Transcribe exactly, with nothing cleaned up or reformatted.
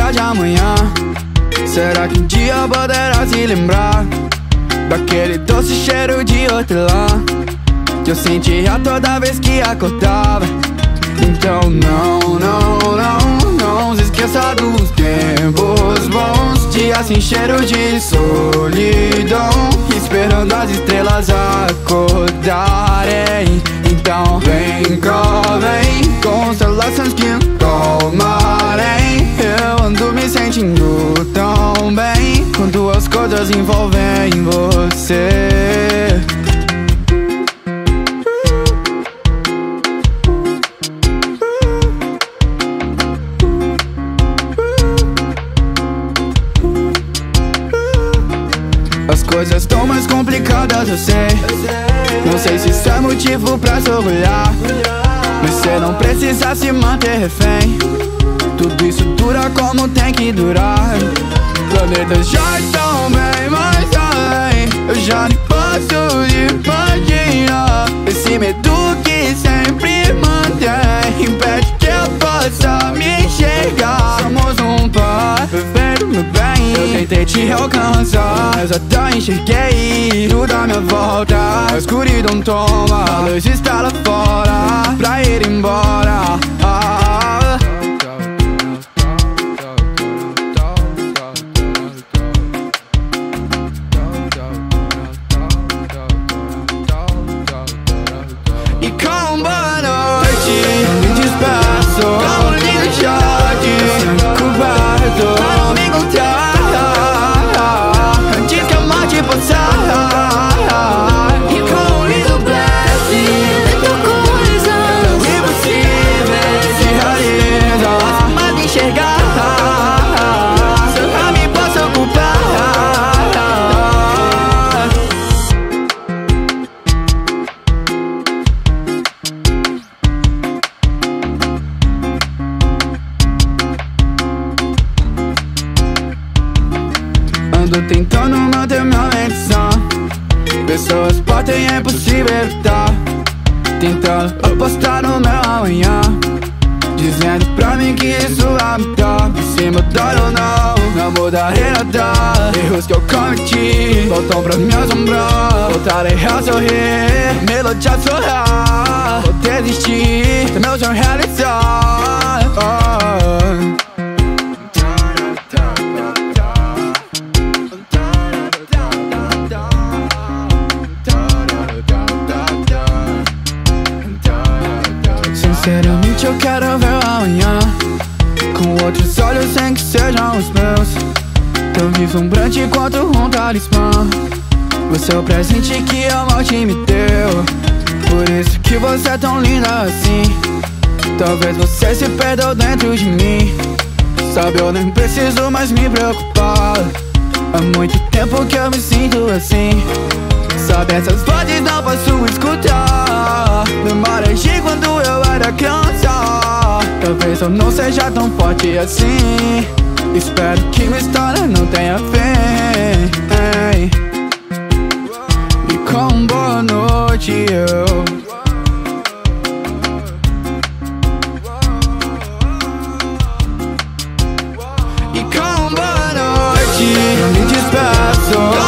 dia de amanhã? Será que um dia poderá se lembrar daquele doce cheiro de hortelã que eu sentia toda vez que acordava? Então não, não, não, não se esqueça dos tempos bons, dias sem cheiro de solidão, esperando as estrelas acordarem. Então vem cá, vem, constelações que tomarem. Eu ando me sentindo tão bem quando as coisas envolvem você. As coisas tão mais complicadas, eu sei. Não sei se isso é motivo pra se orgulhar, mas cê não precisa se manter refém. Tudo isso dura como tem que durar. Planetas já estão bem mais além. Eu já nem posso imaginar esse medo que sempre mantém, impede que eu possa me enxergar. Somos um par perfeito, meu bem. Eu tentei te alcançar, mas até enxerguei tudo à minha volta. A escuridão toma, a luz está lá fora pra ir embora. Ah, e com boa noite eu me despeço, com um lindo shot coberto pra não me encontrar antes que a morte passar. E com um lindo blast dentro coisa tão impossível se realiza, mas me enxergar só pra mim posso ocupar. Ando tentando manter minha mente sã. Pessoas podem, é impossível evitar, tentando apostar no meu amanhã, dizendo pra mim que isso vai mudar. E se mudar ou não, não mudarei nada. Erros que eu cometi voltam pra me assombrar. Voltarei a sorrir, melodia a sorrar. Vou desistir, do meu sonho realizar. Oh. Sinceramente eu quero ver o amanhã com outros olhos sem que sejam os meus. Tão vislumbrante quanto um talismã. Você é o presente que a morte me deu, por isso que você é tão linda assim. Talvez você se perdeu dentro de mim. Sabe, eu nem preciso mais me preocupar. Há muito tempo que eu me sinto assim. Sabe, essas vozes não posso escutar. Memórias de quando eu era criança. Talvez eu não seja tão forte assim. Espero que minha história não tenha fim. E com boa noite eu E com boa noite eu me despeço.